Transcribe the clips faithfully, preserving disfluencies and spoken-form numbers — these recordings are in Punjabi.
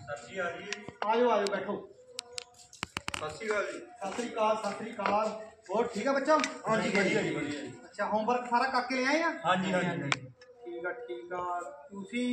सर जी आ जी आजो आजो बैठो। सत श्री अकाल जी। सत श्री अकाल सत श्री अकाल। और ठीक है बच्चा? हाँ जी बढ़िया जी बढ़िया। अच्छा होमवर्क सारा करके ले आए हैं? हाँ जी हाँ जी ठीक है ठीक है। तुसी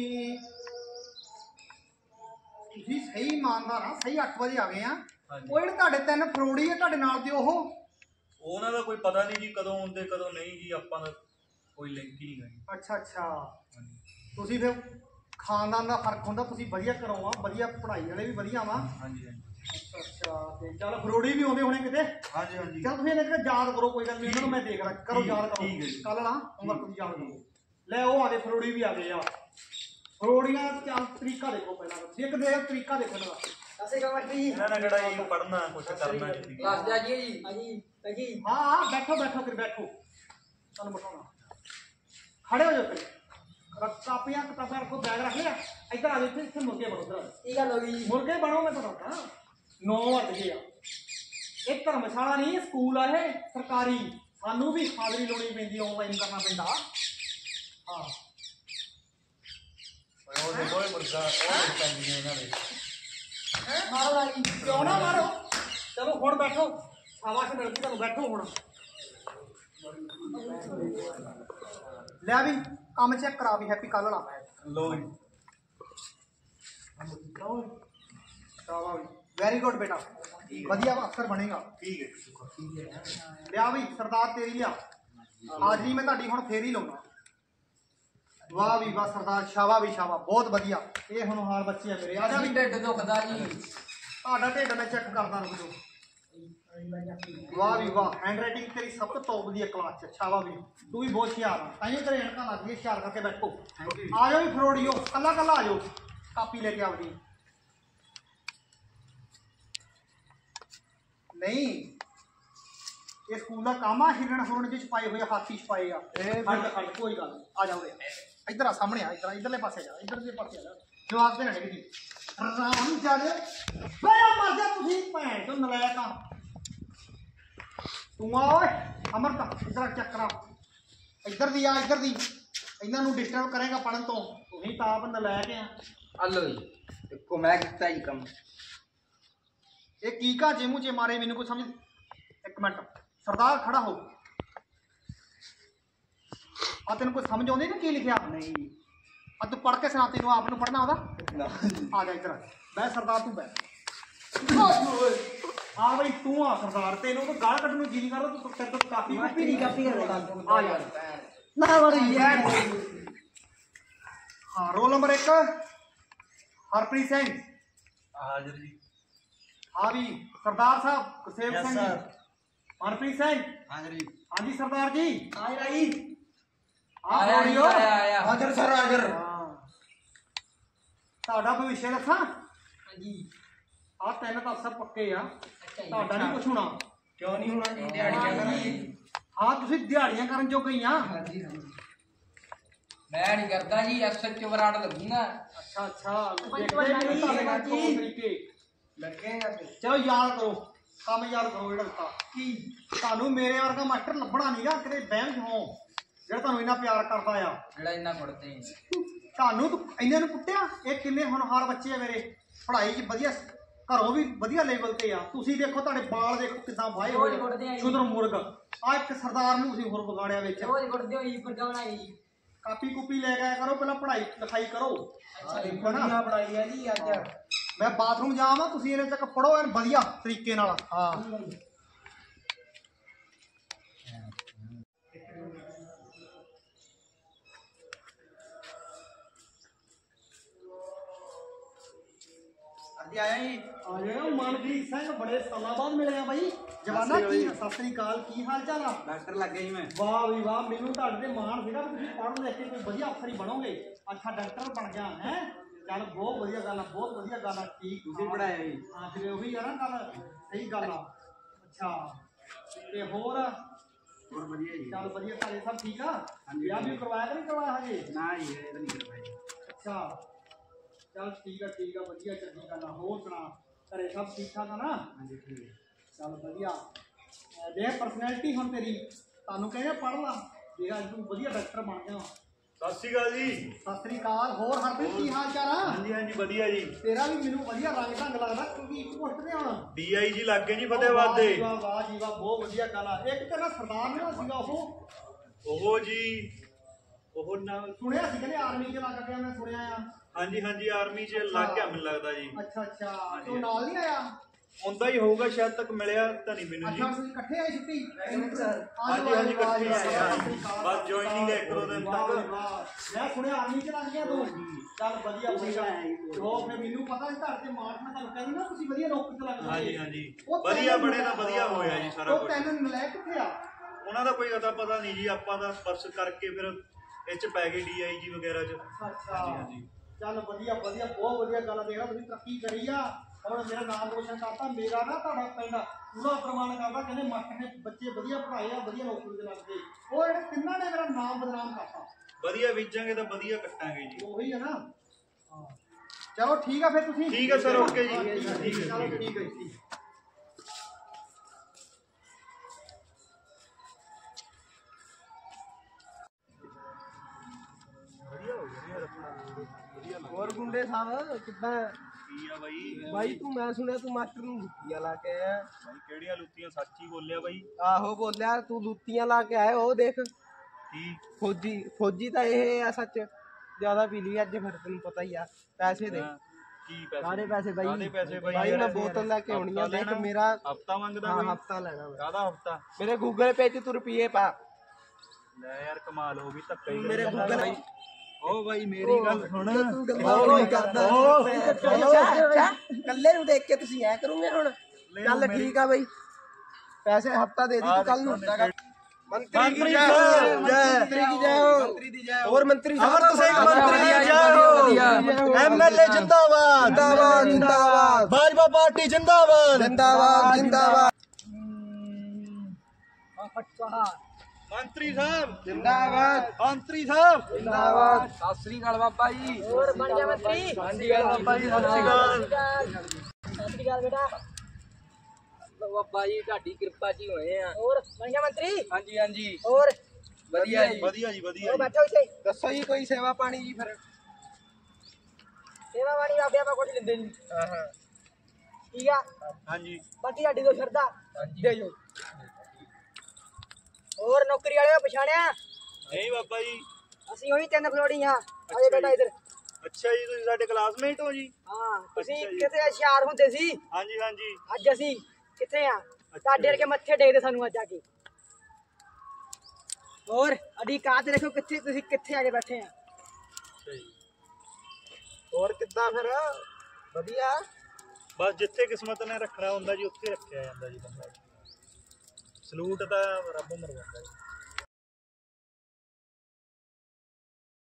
तुसी सही ईमानदार हाँ, सही अठ बजे आ गए हैं। ਉਹ ਜਿਹੜੇ ਤੁਹਾਡੇ ਤਿੰਨ ਫਰੋੜੀ ਆ ਤੁਹਾਡੇ ਨਾਲ ਦੇ ਉਹ ਉਹਨਾਂ ਦਾ ਕੋਈ ਪਤਾ ਨਹੀਂ ਜੀ ਕਦੋਂ ਆਉਂਦੇ ਕਦੋਂ ਨਹੀਂ ਜੀ ਆਪਾਂ ਦਾ ਕੋਈ ਲਿੰਕ ਹੀ ਨਹੀਂ ਹੈ। ਅੱਛਾ ਅੱਛਾ ਤੁਸੀਂ ਫਿਰ ਖਾਨਦਾਨ ਦਾ ਫਰਕ ਹੁੰਦਾ ਤੁਸੀਂ ਵਧੀਆ ਕਰੋ ਆ ਵਧੀਆ ਪੜ੍ਹਾਈ ਵਾਲੇ ਵੀ ਵਧੀਆ ਵਾ। ਹਾਂਜੀ ਹਾਂਜੀ ਅੱਛਾ ਅੱਛਾ ਤੇ ਚੱਲ ਫਰੋੜੀ ਵੀ ਆਉਂਦੇ ਹੋਣੇ ਕਿਤੇ। ਹਾਂਜੀ ਹਾਂਜੀ ਚੱਲ ਤੁਸੀਂ ਇਹਨਾਂ ਕਿਤੇ ਯਾਦ ਕਰੋ ਕੋਈ ਗੱਲ ਨਹੀਂ ਇਹਨਾਂ ਨੂੰ ਮੈਂ ਦੇਖ ਰਾਂ ਕਰੋ ਯਾਦ ਕਰੋ ਕੱਲ ਨਾ ਉਮਰ ਤੁਸੀਂ ਯਾਦ ਕਰੋ। ਲੈ ਉਹ ਆ ਗਏ ਫਰੋੜੀ ਵੀ ਆ ਗਏ ਆ। ਫਰੋੜੀਆਂ ਚੱਲ ਤਰੀਕਾ ਦੇਖੋ ਪਹਿਲਾਂ ਤੁਸੀਂ ਇੱਕ ਦੇਖ ਤਰੀਕਾ ਦੇਖੋ ਨਾ। ਇਹਨਾਂ ਨੇ ਕਿਹੜਾ ਜੀ ਪੜ੍ਹਨਾ ਕੁਛ ਕਰਨਾ ਜੀ क्लास जाइए जी हाजी जी हाँ हाँ बैठो बैठो फिर बैठो चलो बैठो खड़े हो जाओ फिर कापियां किताबें रखो बैग रख लिया इधर आ जाओ इतने मुर्गे बनो ठीक है लोगी मुर्गे बनो मैं बताता नौ बज गए एक धर्मशाला नहीं स्कूल है सरकारी सानू भी हाजरी लानी पैंदी ऑनलाइन करना पैंदा। हाँ ਉਹ ਦੇਖੋ ਇਹ ਮੁਰਗਾ ਉਹ ਪੈਂਦੀ ਨੇ ਇਹਨਾਂ ਦੇ मारो लागी क्यों ना मारो। चलो हुण बैठो शाबाश मिलती तुहानू बैठो हुण लिया भी काम चेक करा भी हैप्पी कल ला ਲੋ वेरी गुड बेटा वधिया अफसर बनेगा। ठीक है लिया भी सरदार तेरी लिया हाजरी मैं तुहाडी हुण फेर ही लाउणा। वाह भी वाह सरदार शाबा भी शाबा बहुत वधिया। ये हुण हाल बच्चे है मेरे आ जा भी ढिड दुखदा जी ਤੁਹਾਡਾ ਢਿੱਡ ਮੈਂ ਚੈੱਕ ਕਰਦਾ ਰੁਕ ਜਾਓ। ਵਾਹ ਵੀ ਵਾਹ ਹੈਂਡ ਰਾਈਟਿੰਗ ਤੇਰੀ ਸਭ ਤੋਂ ਟੌਪ ਦੀ ਕਲਾਸ ਚ ਛਾਵਾ ਵੀ ਤੂੰ ਵੀ ਬਹੁਤ ਹੁਸ਼ਿਆਰ ਆ ਤਾਂ ਹੀ ਤੇਰੇ ਅਣਕਾਂ ਲੱਗ ਗਈ ਹੁਸ਼ਿਆਰ ਕਰਕੇ ਬੈਠੋ। ਆ ਜਾਓ ਵੀ ਫਰੋੜੀਓ ਕੱਲਾ ਕੱਲਾ ਆ ਜਾਓ ਕਾਪੀ ਲੈ ਕੇ ਆਵਦੀ। ਨਹੀਂ ਇਹ ਸਕੂਲ ਦਾ ਕੰਮ ਆ ਹਿਰਨ ਹੁਰਨ ਚ ਛਪਾਏ ਹੋਏ ਹਾਥੀ ਛਪਾਏ ਆ ਖੰਡ ਖੰਡ ਕੋਈ ਗੱਲ ਆ ਜਾਓ ਇੱਧਰ ਆ ਸਾਹਮਣੇ ਆ ਇੱਧਰ ਇੱਧਰਲੇ ਪਾਸੇ ਜਾ ਇੱਧਰਲੇ ਪਾਸੇ ਆ ਜਾ ਜਵਾਬ ਦੇਣਾ ਹੈਗੇ ਜੀ ਰਾਮ ਜਦ ਬੜਾ ਮਰ ਜਾ ਤੁਸੀਂ ਭੈਣ ਤੋਂ ਨਲਾਇਕ ਆ ਤੂੰ ਆ ਓਏ ਅਮਰਤ ਇੱਧਰ ਚੱਕਰਾ ਇੱਧਰ ਦੀ ਆ ਇੱਧਰ ਦੀ ਇਹਨਾਂ ਨੂੰ ਡਿਸਟਰਬ ਕਰੇਗਾ ਪੜਨ ਤੋਂ ਤੁਸੀਂ ਤਾਂ ਆਪ ਨਲਾਇਕ ਆ। ਹਲੋ ਜੀ ਦੇਖੋ ਮੈਂ ਕੀਤਾ ਹੀ ਕੰਮ ਇਹ ਕੀ ਘਾਜੇ ਮੂੰਹ 'ਚ ਮਾਰੇ ਮੈਨੂੰ ਕੋਈ ਸਮਝ। ਇੱਕ ਮਿੰਟ ਸਰਦਾਰ ਖੜਾ ਹੋ ਆ ਤੈਨੂੰ ਕੋਈ ਸਮਝ ਆਉਂਦੀ ਕਿ ਕੀ ਲਿਖਿਆ? ਨਹੀਂ ਆ ਤੂੰ ਪੜ੍ਹ ਕੇ ਸੁਣਾ ਤੈਨੂੰ ਆਪ ਨੂੰ ਪੜ੍ਹਨਾ ਆਉਂਦਾ? ਆ ਜਾ ਇੱਧਰ ਬੈ ਸਰਦਾਰ ਤੂੰ ਬੈ ਆ ਬਈ ਤੂੰ ਆ ਸਰਦਾਰ ਤੈਨੂੰ ਤਾਂ ਗਾਲ ਕੱਢਣ ਨੂੰ ਜੀ ਨਹੀਂ ਕਰਦਾ ਤੂੰ ਤੇਰੇ ਤੋਂ ਕਾਪੀ ਕਾਪੀ ਨਹੀਂ ਕਾਪੀ ਆ ਯਾਰ ਨਾ ਵੜ ਯਾਰ। ਹਾਂ ਰੋਲ ਨੰਬਰ ਇੱਕ ਹਰਪ੍ਰੀਤ ਸਿੰਘ ਹਾਜ਼ਰ ਜੀ। हाँ भी सरदार साहब गुरसेव सिंह जी मनप्रीत सिंह हाजिर जी। हाँ जी सरदार जी आया जी आया आया आया हाजिर सर हाजिर। ਤੁਹਾਡਾ ਭਵਿੱਖ ਦੱਸਾਂ ਹਾਂਜੀ ਆ ਤਿੰਨ ਤਾਂ ਅਫਸਰ ਪੱਕੇ ਆ ਤੁਹਾਡਾ ਨਹੀਂ ਕੁਛ ਹੋਣਾ। ਕਿਉਂ ਨਹੀਂ ਹੋਣਾ ਜੀ ਦਿਹਾੜੀਆਂ ਕਰਾਂਗੇ। ਹਾਂ ਤੁਸੀਂ ਦਿਹਾੜੀਆਂ ਕਰਨ ਜੋ ਗਈ ਆ। ਹਾਂਜੀ ਮੈਂ ਨਹੀਂ ਕਰਦਾ ਜੀ ਐਸਐਚ ਚ ਵਰਾੜ ਲੱਗੂਗਾ। ਅੱਛਾ ਅੱਛਾ ਦੇਖਦੇ ਜੀ ਤੁਹਾਡੇ ਨਾਲ ਦੋ ਤਰੀਕੇ ਲੱਗੇਗਾ ਚਲੋ ਯਾਦ ਕਰੋ ਕੰਮ ਯਾਦ ਕਰੋ ਜਿਹੜਾ ਦਿੱਤਾ ਕੀ ਤੁਹਾਨੂੰ ਮੇਰੇ ਵਰਗਾ ਮਾਸਟਰ ਲੱਭਣਾ ਨਹੀਂਗਾ ਕਿਤੇ ਬਹਿਮ ਹੋ ਜਿਹੜਾ ਤੁਹਾਨੂੰ ਇੰਨਾ ਪਿਆਰ ਕਰਦਾ ਆ ਜਿਹੜਾ ਇੰਨਾ ਕੁੱਟਦੇ ਤੁਹਾਨੂੰ ਇਹਨਾਂ ਨੂੰ ਕੁੱਟਿਆ। ਇਹ ਕਿੰਨੇ ਹੋਣਹਾਰ ਬੱਚੇ ਆ ਮੇਰੇ ਪੜ੍ਹਾਈ 'ਚ ਵਧੀਆ ਘਰੋਂ ਵੀ ਵਧੀਆ ਲੈਵਲ ਤੇ ਆ। ਤੁਸੀਂ ਦੇਖੋ ਤੁਹਾਡੇ ਬਾਲ ਦੇਖੋ ਕਿੱਦਾਂ ਵਾਹੇ ਹੋਏ ਸ਼ੁਦਰ ਮੁਰਗ ਆ ਇੱਕ ਸਰਦਾਰ ਨੂੰ ਤੁਸੀਂ ਹੋਰ ਵਿਗਾੜਿਆ ਵਿੱਚ ਰੋਜ਼ ਕੁੱਟਦੇ ਹੋ ਜੀ ਮੁਰਗਾ ਬਣਾਈ ਜੀ ਕਾਪੀ ਕੁਪੀ ਲੈ ਕੇ ਆਇਆ ਕਰੋ ਪਹਿਲਾਂ ਪੜ੍ਹਾਈ ਲਿਖਾਈ ਕਰੋ। ਅੱਛਾ ਬਣਾਈ ਆ ਜੀ ਅੱਜ ਮੈਂ ਬਾਥਰੂਮ ਜਾਵਾਂ ਤੁਸੀਂ ਇਹਨੇ ਤੱਕ ਪੜੋ ਐਨ ਵਧੀਆ ਤਰੀਕੇ ਨਾਲ। ਹਾਂ आया जी ਆ ਜਾਓ ਮਨਪ੍ਰੀਤ ਸਿੰਘ ਬੜੇ ਸਾਲਾਂ ਬਾਅਦ ਮਿਲੇ ਆ ਬਾਈ ਜਵਾਨਾ ਕੀ ਸਤਿ ਸ੍ਰੀ ਅਕਾਲ ਕੀ ਹਾਲ ਚਾਲ ਆ? डॉक्टर लग गई मैं। ਵਾਹ ਵੀ ਵਾਹ ਮੈਨੂੰ ਤੁਹਾਡੇ ਤੇ ਮਾਣ ਸੀਗਾ ਵੀ ਤੁਸੀਂ ਪੜ੍ਹ ਲਿਖ ਕੇ ਕੋਈ ਵਧੀਆ ਅਫਸਰ ਹੀ ਬਣੋਗੇ। ਅੱਛਾ ਡਾਕਟਰ ਬਣ ਗਿਆ ਹੈ ਚੱਲ ਬਹੁਤ ਵਧੀਆ ਗੱਲ ਆ ਬਹੁਤ ਵਧੀਆ ਗੱਲ ਆ। ਠੀਕ ਤੁਸੀਂ ਪੜਾਇਆ ਜੀ? ਹਾਂ ਫਿਰ ਉਹੀ ਆ ਨਾ ਗੱਲ ਸਹੀ ਗੱਲ ਆ। ਅੱਛਾ ਤੇ ਹੋਰ और बढ़िया जी। ਚੱਲ ਵਧੀਆ ਘਰੇ ਸਭ ਠੀਕ ਆ? ਵਿਆਹ ਵੀ ਕਰਵਾਇਆ ਕਿ ਨਹੀਂ ਕਰਵਾਇਆ ਹਜੇ? ना ये नहीं करवाई। ਅੱਛਾ ਚੱਲ ਠੀਕ ਆ ਠੀਕ ਆ ਵਧੀਆ ਚੰਗੀ ਗੱਲ ਆ। ਹੋਰ ਸੁਣਾ ਘਰੇ ਸਭ ਠੀਕ ਠਾਕ ਆ ਨਾ? हाँ जी ठीक है। ਚੱਲ ਵਧੀਆ ਦੇਖ ਪਰਸਨੈਲਿਟੀ ਹੁਣ ਤੇਰੀ ਤੁਹਾਨੂੰ ਕਹਿੰਦੇ ਪੜ੍ਹ ਲਾ ਦੇਖ ਅੱਜ ਤੂੰ ਵਧੀਆ ਡਾਕਟਰ ਬਣ ਗਿਆ ਸਤਿ ਸ਼੍ਰੀ ਅਕਾਲ ਜੀ। ਸਤਿ ਸ੍ਰੀ ਅਕਾਲ। ਹੋਰ ਹਰਪ੍ਰੀਤ ਕੀ ਹਾਲ ਚਾਲ ਆ? ਹਾਂਜੀ ਹਾਂਜੀ ਵਧੀਆ ਜੀ। ਤੇਰਾ ਵੀ ਮੈਨੂੰ ਵਧੀਆ ਰੰਗ ਢੰਗ ਲੱਗਦਾ ਕਿਉਂਕਿ ਇੱਕ ਪੋਸਟ ਤੇ ਆਉਣਾ ਡੀ ਆਈ ਜੀ ਲੱਗ ਗਏ ਜੀ ਫਤਿਹਵਾਦ ਦੇ। ਵਾਹ ਵਾਹ ਜੀ ਵਾਹ, ਬਹੁਤ ਵਧੀਆ ਗੱਲ ਆ। ਇੱਕ ਤਾਂ ਨਾ ਸਰਦਾਰ ਨਾ ਸੀਗਾ ਉਹ ਉਹ ਜੀ ਉਹ ਨਾ ਸੁਣਿਆ ਸੀ ਕਹਿੰਦੇ ਆਰਮੀ ਚ ਲੱਗ ਗਿਆ, ਮੈਂ ਸੁਣਿਆ ਆ। ਹਾਂਜੀ ਹਾਂਜੀ ਆਰਮੀ 'ਚ ਲੱਗ ਗਿਆ ਮੈਨੂੰ ਲੱਗਦਾ ਜੀ। ਅੱਛਾ ਅੱਛਾ, ਤੇ ਉਹ ਨਾਲ ਨਹੀਂ ਆਇਆ? ਹੁੰਦਾ ਹੀ ਹੋਊਗਾ ਸ਼ਾਇਦ, ਤੱਕ ਮਿਲਿਆ ਤਾਂ ਨਹੀਂ ਮੈਨੂੰ ਜੀ। ਅੱਛਾ ਤੁਸੀਂ ਇਕੱਠੇ ਆਏ ਛੁੱਟੀ? ਹਾਂਜੀ ਹਾਂਜੀ ਇਕੱਠੇ ਆਏ ਆ, ਬਸ ਜੁਆਇਨਿੰਗ ਹੈ ਇੱਕ ਦੋ ਦਿਨ ਤੱਕ। ਮੈਂ ਸੁਣਿਆ ਆਰਮੀ ਚ ਲੱਗ ਗਿਆ ਤੂੰ। ਚੱਲ ਵਧੀਆ ਵਧੀਆ। ਉਹ ਫਿਰ ਮੈਨੂੰ ਪਤਾ ਸੀ ਘਰ ਤੇ ਮਾਰਟ ਮੈਂ ਤੁਹਾਨੂੰ ਕਹਿੰਦੀ ਨਾ ਤੁਸੀਂ ਵਧੀਆ ਨੌਕਰੀ ਤੇ ਲੱਗ ਜਾਓਗੇ। ਹਾਂਜੀ ਹਾਂਜੀ ਵਧੀਆ ਬਣੇ ਤਾਂ ਵਧੀਆ ਹੋਇਆ ਜੀ ਸਾਰਾ ਉਹ ਕੁਝ। ਤੈਨੂੰ ਨਲਾਇਕ ਕਿੱਥੇ ਆ? ਉਹਨਾਂ ਦਾ ਕੋਈ ਅਤਾ ਪਤਾ ਨਹੀਂ ਜੀ, ਆਪਾਂ ਦਾ ਪਰਸ ਕਰਕੇ ਫਿਰ ਇਹ 'ਚ ਪੈ ਗਏ ਡੀ ਆਈ ਜੀ ਵਗੈਰਾ 'ਚ। ਅੱਛਾ ਚੱਲ ਵਧੀਆ ਵਧੀਆ, ਬਹੁਤ ਵਧੀਆ ਗੱਲ। ਦੇਖਣਾ ਤੁਸੀਂ ਤਰੱਕੀ ਕਰੀ ਆ, ਹੁਣ ਮੇਰਾ ਨਾਮ ਰੋਸ਼ਨ ਕਰਤਾ। ਮੇਰਾ ਨਾ ਤੁਹਾਡਾ ਪਿੰਡ ਪੂਰਾ ਪ੍ਰਮਾਣ ਕਰਦਾ, ਕਹਿੰਦੇ ਮਾਸਟਰ ਨੇ ਬੱਚੇ ਵਧੀਆ ਪੜ੍ਹਾਏ ਆ, ਵਧੀਆ ਨੌਕਰੀ ਤੇ ਲੱਗ ਗਏ। ਉਹ ਜਿਹੜੇ ਤਿੰਨਾਂ ਨੇ ਮੇਰਾ ਨਾਮ ਬਦਨਾਮ ਕਰਤਾ। ਵਧੀਆ ਬੀਜਾਂਗੇ ਤਾਂ ਵਧੀਆ ਕੱਟਾਂਗੇ ਜੀ। ਉਹੀ ਹੈ ਨਾ। ਚਲੋ ਠੀਕ ਆ ਫਿਰ ਤੁਸੀਂ। ਠੀਕ ਹੈ ਸਰ, ਓਕੇ ਜੀ। ਠੀਕ ਹੈ ਚਲੋ ਠੀਕ ਹੈ ਜੀ। ਹੋਰ ਗੁੰਡੇ ਸਾਹਿਬ ਕਿੱਦਾਂ? ਕੀ ਆ ਬਾਈ? ਬਾਈ ਤੂੰ, ਮੈਂ ਸੁਣਿਆ ਤੂੰ ਮਾਸਟਰ ਨੂੰ ਲੁੱਤੀਆਂ ਲਾ ਕੇ ਆਇਆ। ਬਾਈ ਕਿਹੜੀਆਂ ਲੁੱਤੀਆਂ? ਸੱਚ ਹੀ ਬੋਲਿਆ ਬਾਈ। ਆਹੋ ਬੋਲਿਆ ਤੂੰ, ਲੁੱਤੀਆਂ ਲਾ ਕੇ ਆਇਆ। ਉਹ ਦੇਖ ਕੀ ਫੌਜੀ, ਫੌਜੀ ਤਾਂ ਇਹ ਆ ਸੱਚ। ਜ਼ਿਆਦਾ ਪੀ ਲਈ ਅੱਜ ਫਿਰ, ਤੈਨੂੰ ਪਤਾ ਹੀ ਆ। ਪੈਸੇ ਦੇ। ਕੀ ਪੈਸੇ? ਸਾਰੇ ਪੈਸੇ ਬਾਈ। ਕਾਹਦੇ ਪੈਸੇ ਬਾਈ? ਬਾਈ ਮੈਂ ਬੋਤਲ ਲੈ ਕੇ ਆਉਣੀ ਆ। ਦੇਖ ਮੇਰਾ ਹਫਤਾ ਮੰਗਦਾ ਹਾਂ, ਕੋਈ? ਹਫਤਾ ਲੈਣਾ ਮੈਂ। ਕਾਹਦਾ ਹਫਤਾ? ਮੇਰੇ ਗੂਗਲ ਪੇ 'ਚ ਤੂੰ ਰੁਪਈਏ ਪਾ। ਲੈ ਯਾਰ ਕਮਾਲ ਹੋ ਗਈ, ਧੱਕਾ ਹੀ ਮੇਰੇ ਗੂਗਲ ਓ ਬਾਈ ਮੇਰੀ ਗੱਲ ਸੁਣ। ਤੂੰ ਗੱਲਾਂ ਨਹੀਂ ਕਰਦਾ। ਕੱਲੇ ਨੂੰ ਦੇਖ ਕੇ ਤੁਸੀਂ ਐ ਕਰੋਗੇ ਹੁਣ? ਚੱਲ ਠੀਕ ਆ ਬਾਈ, ਪੈਸੇ ਹਫਤਾ ਦੇ ਦੀ ਤੂੰ ਕੱਲ ਨੂੰ। ਮੰਤਰੀ ਕੀ ਜੈ ਹੋ, ਮੰਤਰੀ ਕੀ ਜੈ ਹੋ, ਮੰਤਰੀ ਦੀ ਜੈ ਹੋ। ਹੋਰ ਮੰਤਰੀ ਅਮਰ ਸਿੰਘ ਮੰਤਰੀ ਦੀ ਜੈ ਹੋ। ਐਮਐਲਏ ਜਿੰਦਾਬਾਦ ਜਿੰਦਾਬਾਦ ਜਿੰਦਾਬਾਦ। ਭਾਜਪਾ ਪਾਰਟੀ ਜਿੰਦਾਬਾਦ ਜਿੰਦਾਬਾਦ ਜਿੰਦਾਬਾਦ। ਮੰਤਰੀ ਸਾਹਿਬ ਜਿੰਦਾਬਾਦ ਮੰਤਰੀ ਸਾਹਿਬ ਜਿੰਦਾਬਾਦ। ਸਤਿ ਸ੍ਰੀ ਅਕਾਲ ਬਾਬਾ ਜੀ। ਹੋਰ ਬਣ ਗਿਆ ਮੰਤਰੀ। ਹਾਂਜੀ ਬਾਬਾ ਜੀ, ਸਤਿ ਸ਼੍ਰੀ ਅਕਾਲ। ਸਤਿ ਸ਼੍ਰੀ ਅਕਾਲ ਬੇਟਾ। ਬਾਬਾ ਜੀ ਤੁਹਾਡੀ ਕਿਰਪਾ ਜੀ ਹੋਏ ਆ। ਹੋਰ ਬਣ ਗਿਆ ਮੰਤਰੀ। ਹਾਂਜੀ ਹਾਂਜੀ ਹੋਰ ਵਧੀਆ ਜੀ। ਵਧੀਆ ਜੀ ਵਧੀਆ ਉਹ ਜੀ। ਬੈਠੋ ਇੱਥੇ। ਦੱਸੋ ਜੀ ਕੋਈ ਸੇਵਾ ਪਾਣੀ ਜੀ ਫਿਰ। ਸੇਵਾ ਵਾਲੀ ਬਾਬੇ ਆਪਾਂ ਕੁਝ ਲੈਂਦੇ ਨਹੀਂ। ਹਾਂ ਹਾਂ ਠੀਕ ਆ, ਹਾਂਜੀ ਬਾਕੀ ਸਾਡੀ ਤੋਂ ਸ਼ਰਧਾ ਦੇ ਜੋ। ਹੋਰ ਨੌਕਰੀ ਵਾਲੇ ਪਛਾਣਿਆ? ਨਹੀਂ ਬਾਬਾ ਜੀ। ਅਸੀਂ ਉਹੀ ਤਿੰਨ ਫਲੋੜੀ ਹਾਂ। ਆਜੇ ਬੇਟਾ ਇੱਧਰ। ਅੱਛਾ ਜੀ, ਤੁਸੀਂ ਸਾਡੇ ਕਲਾਸਮੇਟ ਹੋ ਜੀ? ਹਾਂ, ਤੁਸੀਂ ਅੱਛਾ ਜੀ। ਕਿਤੇ ਹੁਸ਼ਿਆਰ ਹੁੰਦੇ ਸੀ, ਹਾਂਜੀ ਹਾਂਜੀ। ਅੱਜ ਅਸੀਂ ਕਿੱਥੇ ਆ? ਤੁਹਾਡੇ ਵਰਗੇ ਮੱਥੇ ਟੇਕਦੇ ਸਾਨੂੰ ਅੱਜ ਆ ਕੇ। ਹੋਰ ਅਡੀ ਕਾਤ ਦੇਖੋ ਕਿੱਥੇ, ਤੁਸੀਂ ਕਿੱਥੇ ਆ ਕੇ ਬੈਠੇ ਆ। ਅੱਛਾ ਜੀ। ਹੋਰ ਕਿੱਦਾਂ ਫਿਰ? ਵਧੀਆ। ਬਸ ਜਿੱਥੇ ਕਿਸਮਤ ਨੇ ਰੱਖਣਾ ਹੁੰਦਾ ਜੀ ਉੱਥੇ ਰੱਖਿਆ ਜਾਂਦਾ ਜੀ ਬੰਦਾ। ਸਲੂਟ ਤਾਂ ਰੱਬ ਮਰਵਾਉਂਦਾ ਜੀ।